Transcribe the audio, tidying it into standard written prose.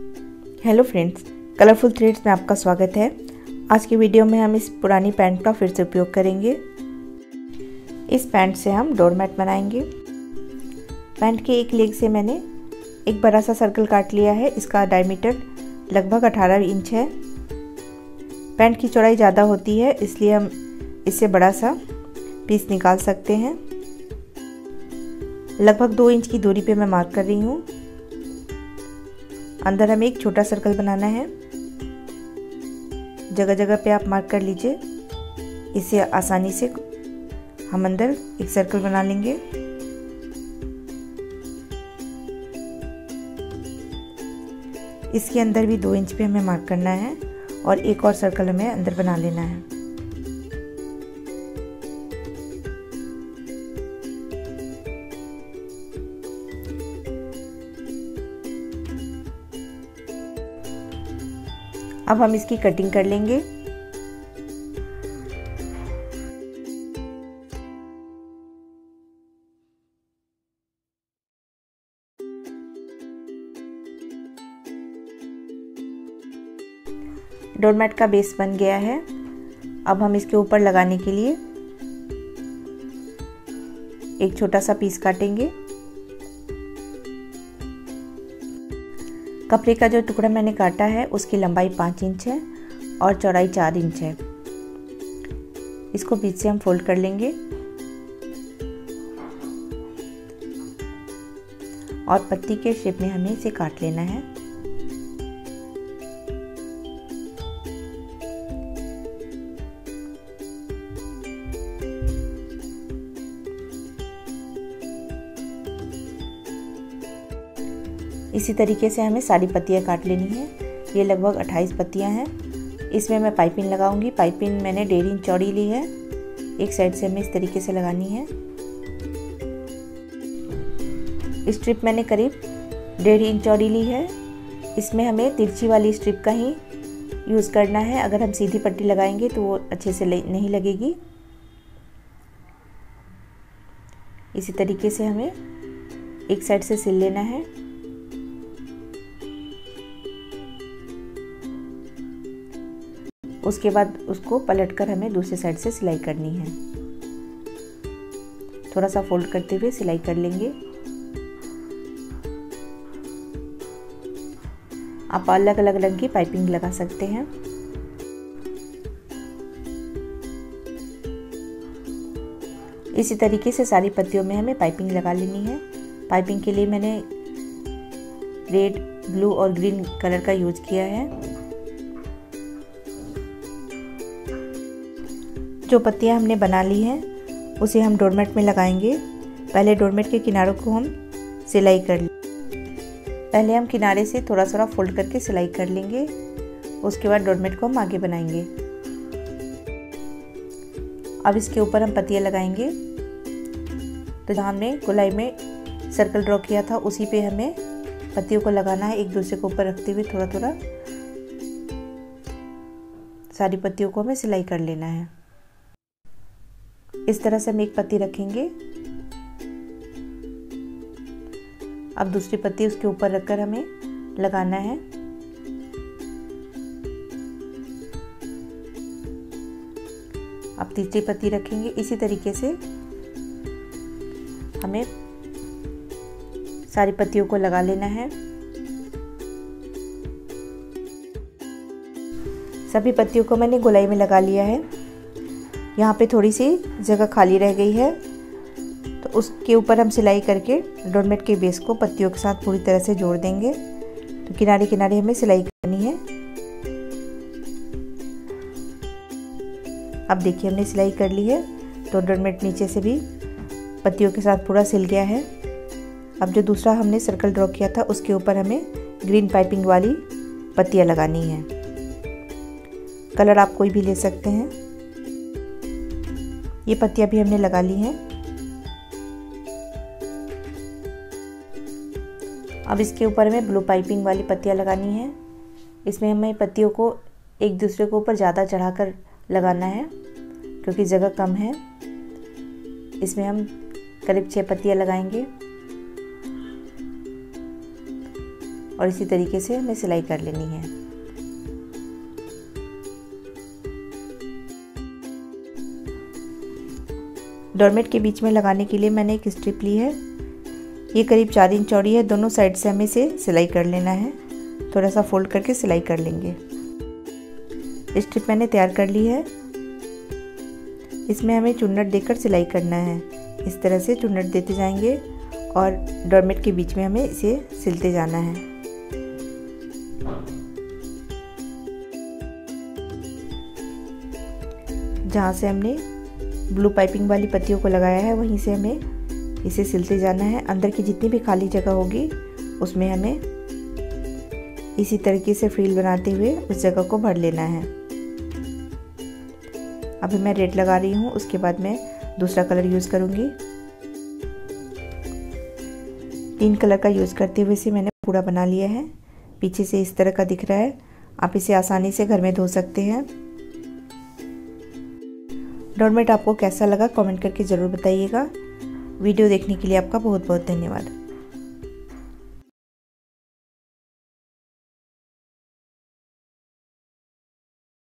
Hello friends, colourful threads में आपका स्वागत है। आज की वीडियो में हम इस पुरानी पैंट का फिर से उपयोग करेंगे। इस पैंट से हम डोरमैट बनाएंगे। पैंट के एक लेग से मैंने एक बड़ा सा सर्कल काट लिया है। इसका डायमीटर लगभग 18 इंच है। पैंट की चौड़ाई ज़्यादा होती है, इसलिए हम इससे बड़ा सा पीस निकाल सकते हैं। लगभग 2 इंच की दूरी पे मैं मार्क कर रही हूँ। अंदर हमें एक छोटा सर्कल बनाना है। जगह जगह पे आप मार्क कर लीजिए। इससे आसानी से हम अंदर एक सर्कल बना लेंगे। इसके अंदर भी 2 इंच पे हमें मार्क करना है और एक और सर्कल हमें अंदर बना लेना है। अब हम इसकी कटिंग कर लेंगे। डोरमैट का बेस बन गया है। अब हम इसके ऊपर लगाने के लिए एक छोटा सा पीस काटेंगे। कपड़े का जो टुकड़ा मैंने काटा है उसकी लंबाई 5 इंच है और चौड़ाई 4 इंच है। इसको बीच से हम फोल्ड कर लेंगे और पत्ती के शेप में हमें इसे काट लेना है। इसी तरीके से हमें सारी पत्तियां काट लेनी है। ये लगभग 28 पत्तियां हैं। इसमें मैं पाइपिंग लगाऊंगी। पाइपिंग मैंने 1.5 इंच चौड़ी ली है। एक साइड से हमें इस तरीके से लगानी है। स्ट्रिप मैंने करीब 1.5 इंच चौड़ी ली है। इसमें हमें तिरछी वाली स्ट्रिप का ही यूज़ करना है। अगर हम सीधी पट्टी लगाएंगे तो वो अच्छे से नहीं लगेगी। इसी तरीके से हमें एक साइड से सिल लेना है। उसके बाद उसको पलटकर हमें दूसरी साइड से सिलाई करनी है। थोड़ा सा फोल्ड करते हुए सिलाई कर लेंगे। आप अलग अलग रंग की पाइपिंग लगा सकते हैं। इसी तरीके से सारी पत्तियों में हमें पाइपिंग लगा लेनी है। पाइपिंग के लिए मैंने रेड, ब्लू और ग्रीन कलर का यूज किया है। जो पत्तियां हमने बना ली हैं उसे हम डोरमैट में लगाएंगे। पहले डोरमैट के किनारों को हम सिलाई कर लेंगे। पहले हम किनारे से थोड़ा थोड़ा फोल्ड करके सिलाई कर लेंगे। उसके बाद डोरमैट को हम आगे बनाएंगे। अब इसके ऊपर हम पत्तियां लगाएंगे। तो जहाँ हमने गोलाई में सर्कल ड्रॉ किया था उसी पे हमें पत्तियों को लगाना है, एक दूसरे को ऊपर रखते हुए थोड़ा थोड़ा सारी पत्तियों को हमें सिलाई कर लेना है। इस तरह से हम एक पत्ती रखेंगे। अब दूसरी पत्ती उसके ऊपर रखकर हमें लगाना है। अब तीसरी पत्ती रखेंगे। इसी तरीके से हमें सारी पत्तियों को लगा लेना है। सभी पत्तियों को मैंने गोलाई में लगा लिया है। यहाँ पे थोड़ी सी जगह खाली रह गई है तो उसके ऊपर हम सिलाई करके डोरमैट के बेस को पत्तियों के साथ पूरी तरह से जोड़ देंगे। तो किनारे किनारे हमें सिलाई करनी है। अब देखिए हमने सिलाई कर ली है तो डोरमैट नीचे से भी पत्तियों के साथ पूरा सिल गया है। अब जो दूसरा हमने सर्कल ड्रॉ किया था उसके ऊपर हमें ग्रीन पाइपिंग वाली पत्तियां लगानी है। कलर आप कोई भी ले सकते हैं। ये पत्तियां भी हमने लगा ली हैं। अब इसके ऊपर हमें ब्लू पाइपिंग वाली पत्तियां लगानी है। इसमें हमें पत्तियों को एक दूसरे के ऊपर ज़्यादा चढ़ाकर लगाना है क्योंकि जगह कम है। इसमें हम करीब 6 पत्तियां लगाएंगे और इसी तरीके से हमें सिलाई कर लेनी है। डोरमेट के बीच में लगाने के लिए मैंने एक स्ट्रिप ली है। ये करीब 4 इंच चौड़ी है। दोनों साइड से हमें इसे सिलाई कर लेना है। थोड़ा सा फोल्ड करके सिलाई कर लेंगे। स्ट्रिप मैंने तैयार कर ली है। इसमें हमें चुन्नट देकर सिलाई करना है। इस तरह से चुन्नट देते जाएंगे और डोरमेट के बीच में हमें इसे सिलते जाना है। जहाँ से हमने ब्लू पाइपिंग वाली पत्तियों को लगाया है वहीं से हमें इसे सिलते जाना है। अंदर की जितनी भी खाली जगह होगी उसमें हमें इसी तरीके से फ्रिल बनाते हुए उस जगह को भर लेना है। अभी मैं रेड लगा रही हूँ, उसके बाद मैं दूसरा कलर यूज़ करूँगी। 3 कलर का यूज़ करते हुए से मैंने पूरा बना लिया है। पीछे से इस तरह का दिख रहा है। आप इसे आसानी से घर में धो सकते हैं। डोरमेट आपको कैसा लगा कमेंट करके ज़रूर बताइएगा। वीडियो देखने के लिए आपका बहुत बहुत धन्यवाद।